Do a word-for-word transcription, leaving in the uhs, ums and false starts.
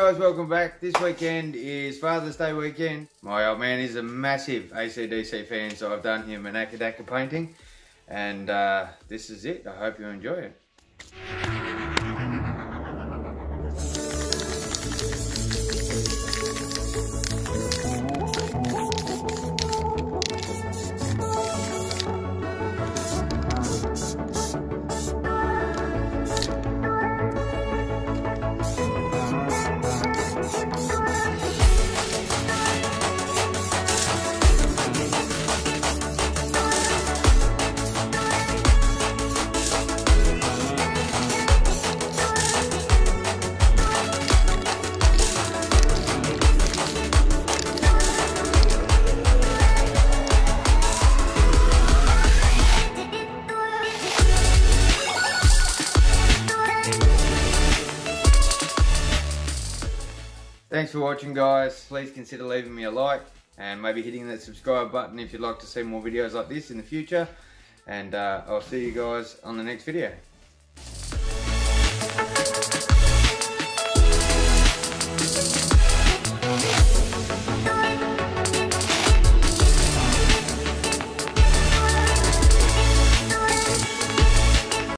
guys, welcome back. This weekend is Father's Day weekend. My old man is a massive A C D C fan, so I've done him an Akadaka painting. And uh, this is it. I hope you enjoy it. Thanks for watching, guys. Please consider leaving me a like and maybe hitting that subscribe button if you'd like to see more videos like this in the future. And uh, I'll see you guys on the next video.